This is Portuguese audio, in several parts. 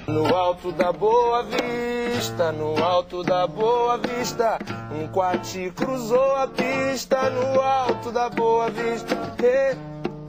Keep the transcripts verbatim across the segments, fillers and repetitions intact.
No alto da Boa Vista, no alto da Boa Vista, um quati cruzou a pista no alto da Boa Vista. Hey.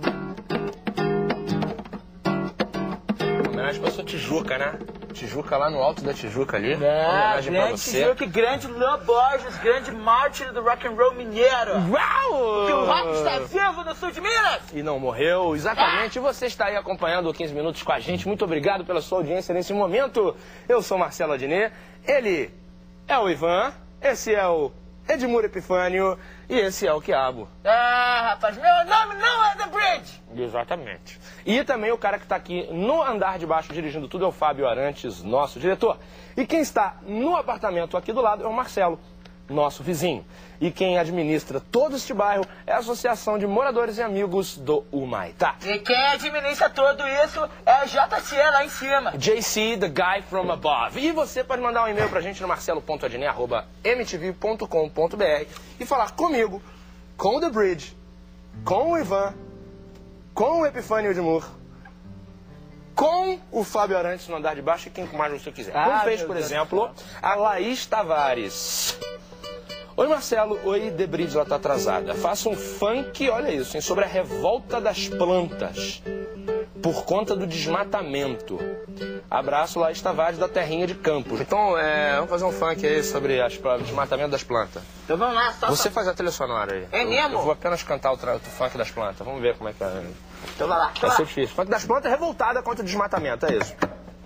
Homenagem pra sua Tijuca, né? Tijuca lá no alto da Tijuca ali. É, homenagem pra grande você. Tijuca, grande Léo Borges, grande mártir do rock and roll mineiro. Uau! Que o rock está vivo no sul de Minas. E não morreu, exatamente. Você está aí acompanhando o quinze Minutos com a gente. Muito obrigado pela sua audiência nesse momento. Eu sou Marcelo Adnet, ele é o Ivan, esse é o Edmur Epifânio e esse é o Quiabo. Ah, rapaz, meu nome não é The Bridge. Exatamente. E também o cara que está aqui no andar de baixo dirigindo tudo é o Fábio Arantes, nosso diretor. E quem está no apartamento aqui do lado é o Marcelo, nosso vizinho. E quem administra todo este bairro é a Associação de Moradores e Amigos do Humaitá. E quem administra tudo isso é a J C lá em cima. J C, the guy from above. E você pode mandar um e-mail pra gente no marcelo ponto adnet arroba m t v ponto com ponto b r e falar comigo, com o The Bridge, com o Ivan, com o Epifânio Edmur, com o Fábio Arantes no andar de baixo e quem mais você quiser. Como Ah, fez, meu por Deus exemplo, a Laís Tavares. Oi, Marcelo. Oi, The Bridge, ela tá atrasada. Faça um funk, olha isso, hein, sobre a revolta das plantas por conta do desmatamento. Abraço, Laís Tavares, da Terrinha de Campos. Então, é, vamos fazer um funk aí sobre as, o desmatamento das plantas. Então vamos lá, só... Você faz a trilha sonora aí. É eu, mesmo? Eu vou apenas cantar o, tra... o funk das plantas. Vamos ver como é que é. Então vai lá, Vai vai ser lá. difícil. Funk das plantas é revoltada contra o desmatamento, é isso.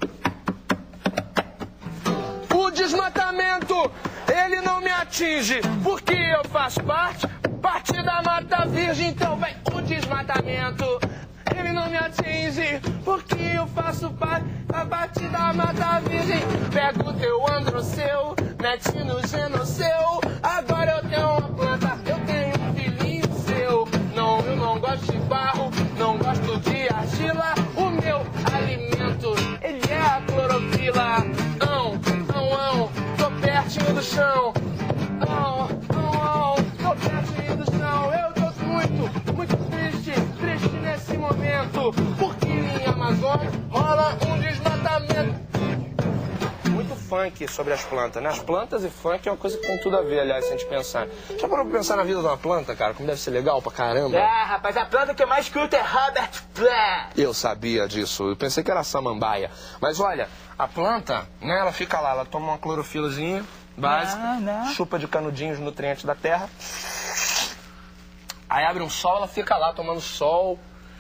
O desmatamento, ele não me atinge, porque eu faço parte, parte da Mata Virgem. Então vem o desmatamento, ele não me atinge, porque eu faço parte, a parte da Mata Virgem. Pega o teu androceu, mete no genoceu. Agora eu tenho uma planta, eu tenho um filhinho seu. Não, eu não gosto de barro, não gosto de argila. O meu alimento, ele é a clorofila. Ão, ão, ão, tô pertinho do chão. Ão, ão, ão, tô pertinho do chão. Eu tô muito, muito triste, triste nesse momento, porque em Amazônia rola um desmatamento. Muito funk sobre as plantas, né? As plantas e funk é uma coisa que tem tudo a ver, aliás, se a gente pensar. Já parou pra pensar na vida de uma planta, cara? Como deve ser legal pra caramba? É, rapaz, a planta que eu mais escuto é Robert Plant. Eu sabia disso, eu pensei que era samambaia. Mas olha, a planta, né, ela fica lá, ela toma uma clorofilazinha básica, Não, não. chupa de canudinho os nutrientes da terra, aí abre um sol, ela fica lá tomando sol,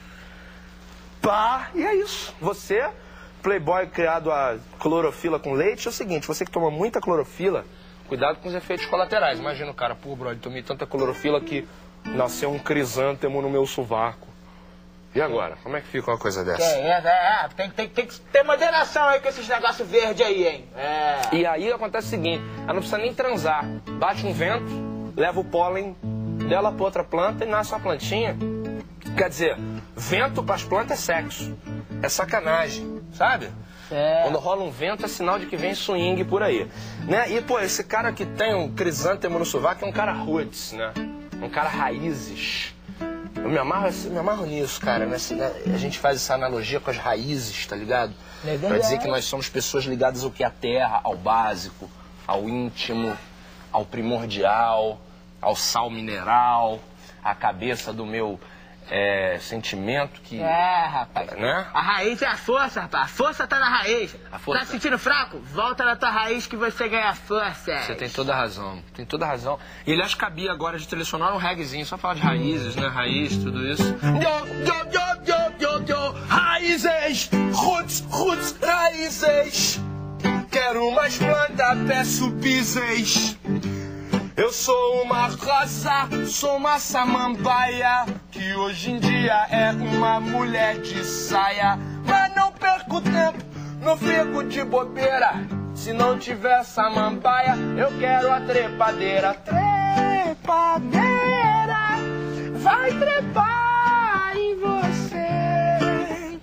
pá, e é isso. Você, playboy criado a clorofila com leite, é o seguinte, você que toma muita clorofila, cuidado com os efeitos colaterais. Imagina o cara, pô, brother, tomei tanta clorofila que nasceu um crisântemo no meu sovaco. E agora? Como é que fica uma coisa dessa? É, é, é, tem, tem, tem que ter moderação aí com esses negócios verdes aí, hein? É. E aí acontece o seguinte, ela não precisa nem transar. Bate um vento, leva o pólen dela pra outra planta e nasce uma plantinha. Quer dizer, vento pras plantas é sexo. É sacanagem, sabe? É. Quando rola um vento é sinal de que vem swing por aí. Né? E, pô, esse cara que tem um crisântemo no sovaco é um cara roots, né? Um cara raízes. Eu me amarro, me amarro nisso, cara. Nessa, né? A gente faz essa analogia com as raízes, tá ligado? É pra dizer que nós somos pessoas ligadas ao que é a terra, ao básico, ao íntimo, ao primordial, ao sal mineral, à cabeça do meu é, sentimento que... É, rapaz. Né? A raiz é a força, rapaz. A força tá na raiz. A força. Tá se sentindo fraco? Volta na tua raiz que você ganha força. Você tem toda a razão, tem toda a razão. E aliás, cabia agora de trilha sonora um reggaezinho, só falar de raízes, né? Raiz, tudo isso. Yo, yo, yo, yo, yo, yo. Raízes, roots, roots, raízes. Quero mais planta, peço pises. Eu sou uma rosa, sou uma samambaia, que hoje em dia é uma mulher de saia. Mas não perco tempo, não fico de bobeira. Se não tiver samambaia, eu quero a trepadeira. Trepadeira, vai trepar em você.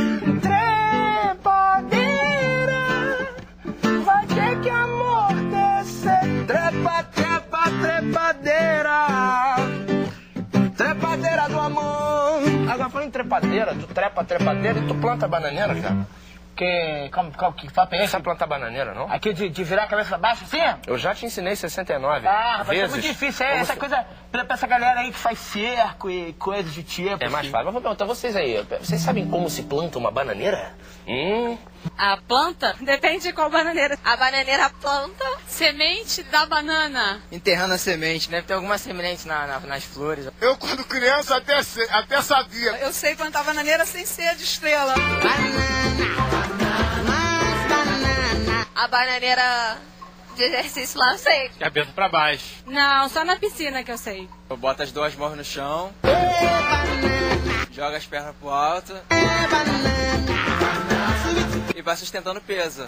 Trepadeira, vai ter que amortecer. Trepa, trepa, trepadeira. Trepadeira do amor. Agora falando em trepadeira, tu trepa trepadeira e tu planta bananeira, cara. Que... Como, qual, que papo é esse? Você sabe plantar bananeira, não? Aqui de, de virar a cabeça pra baixo, assim? Eu já te ensinei sessenta e nove Ah, rapaz, vezes. é muito difícil. É essa Você... coisa pra, pra essa galera aí que faz cerco e coisas do tipo. É mais assim. fácil. Mas vou perguntar vocês aí. Vocês sabem como se planta uma bananeira? Hum... A planta? Depende de qual bananeira. A bananeira planta. Semente da banana. Enterrando a semente, né? Tem algumas sementes na, na, nas flores. Eu, quando criança, até, até sabia. Eu sei plantar bananeira sem ser de estrela. A bananeira de exercício lá eu sei. Cabeça pra baixo. Não, só na piscina que eu sei. Eu boto as duas mãos no chão. Joga as pernas pro alto. E vai sustentando o peso.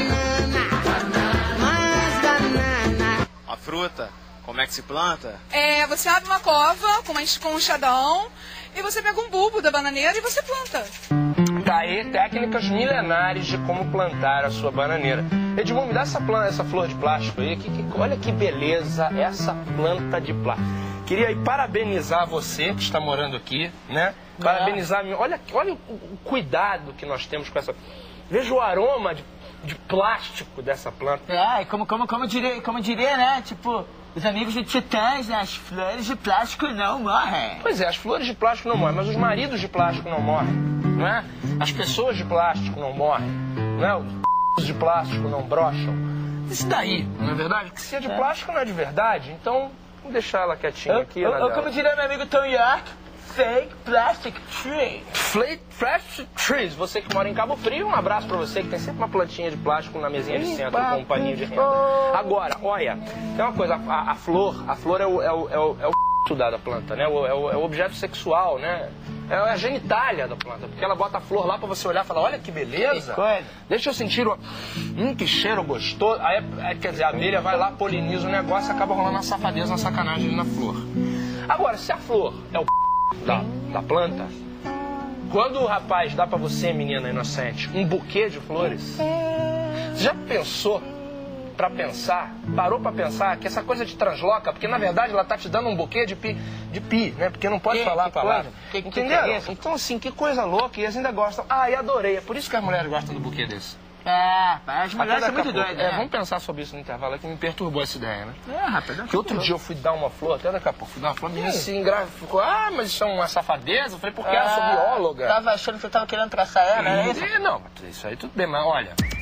A fruta, como é que se planta? É, você abre uma cova com, uma, com um enxadão e você pega um bulbo da bananeira e você planta. Tá aí técnicas milenares de como plantar a sua bananeira. Edmundo, me dá essa, planta, essa flor de plástico aí. Que, que, olha que beleza essa planta de plástico. Queria aí parabenizar você que está morando aqui, né? Parabenizar... Olha, olha o, o cuidado que nós temos com essa... Veja o aroma de, de plástico dessa planta. É, como, como, como, diria, como diria, né? Tipo, os amigos do Titãs, né? As flores de plástico não morrem. Pois é, as flores de plástico não morrem, mas os maridos de plástico não morrem, não é? As pessoas de plástico não morrem, não é? Os de plástico não brocham. Isso daí, não é verdade? Que se é de plástico não é de verdade, então vamos deixar ela quietinha aqui. Eu, na eu, dela. como diria meu amigo Tom York, fake plastic tree. Flake Plastic Trees, você que mora em Cabo Frio, um abraço pra você que tem sempre uma plantinha de plástico na mesinha de centro com um paninho de renda. Agora, olha, tem uma coisa, a, a flor, a flor é o, é o, é o, é o da planta, né? É o, é o objeto sexual, né? É a genitália da planta, porque ela bota a flor lá pra você olhar e falar, olha que beleza. Que coisa. Deixa eu sentir o... Hum, que cheiro gostoso. Aí, é, quer dizer, a abelha vai lá, poliniza o negócio e acaba rolando uma safadeza, uma sacanagem ali na flor. Agora, se a flor é o da, da planta, quando o rapaz dá pra você, menina inocente, um buquê de flores, você já pensou pra pensar, parou pra pensar que essa coisa te transloca, porque na verdade ela tá te dando um buquê de pi, de pi, né? Porque não pode Que- falar a que palavra. coisa? Que- que Entenderam? que é isso? Então assim, que coisa louca, e eles ainda gostam. Ah, e adorei. É por isso que as mulheres gostam do buquê desse. É, as mulheres Até são daqui a muito pouco. doidas, É, né? vamos pensar sobre isso no intervalo, é que me perturbou essa ideia, né? É, rapaz. Que outro dia eu fui dar uma flor, até daqui a pouco, fui dar uma flor, a menina se engraficou. Ah, mas isso é uma safadeza? Eu falei, porque eu sou bióloga. Tava achando que você tava querendo traçar ela, né? E, não, isso aí tudo bem, mas olha,